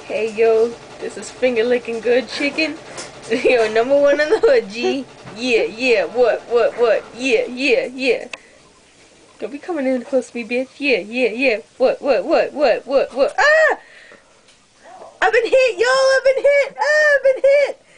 Hey yo, this is finger licking good chicken. Yo, #1 in the hood, G. Yeah, yeah, what? Yeah, yeah, yeah. Don't be coming in close to me, bitch. Yeah, yeah, yeah. What? Ah! I've been hit, y'all. I've been hit. Ah, I've been hit.